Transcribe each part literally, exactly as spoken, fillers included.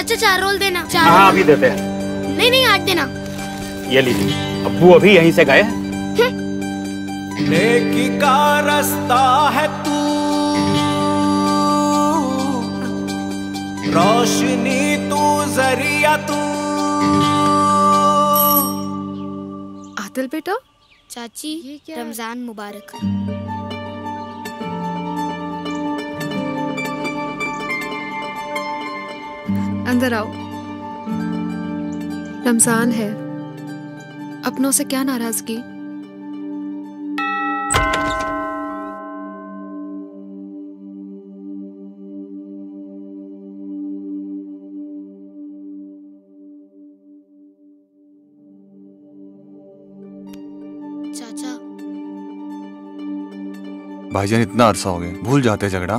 चाचा चार रोल देना। चार हाँ अभी देते हैं। नहीं नहीं आठ देना। ये लीजिए, अब्बू अभी यहीं से गए। नेकी का रास्ता है तू, रोशनी तू, जरिया तू। आदिल बेटा। चाची रमजान मुबारक। अंदर आओ। रमजान है, अपनों से क्या नाराजगी। चाचा भाईजान इतना अरसा हो गया, भूल जाते झगड़ा।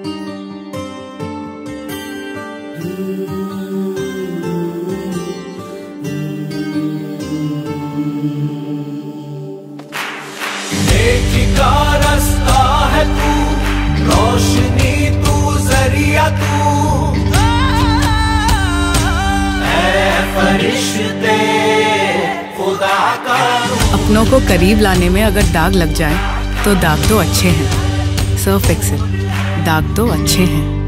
नेकी का रास्ता है तू, रोशनी तू, जरिया तू। ऐ फरिश्ते खुदा का। अपनों को करीब लाने में अगर दाग लग जाए तो दाग तो अच्छे हैं। सर्फ एक्सेल, दाग तो अच्छे हैं।